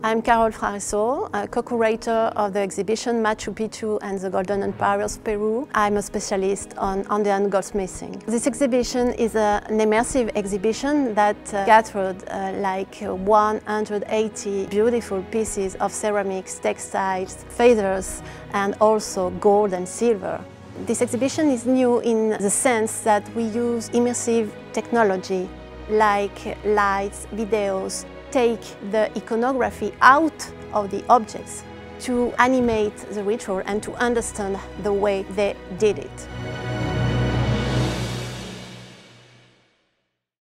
I'm Carole Fraresso, co-curator of the exhibition Machu Picchu and the Golden Empire of Peru. I'm a specialist on Andean goldsmithing. This exhibition is an immersive exhibition that gathered like 180 beautiful pieces of ceramics, textiles, feathers, and also gold and silver. This exhibition is new in the sense that we use immersive technology like lights, videos, take the iconography out of the objects to animate the ritual and to understand the way they did it.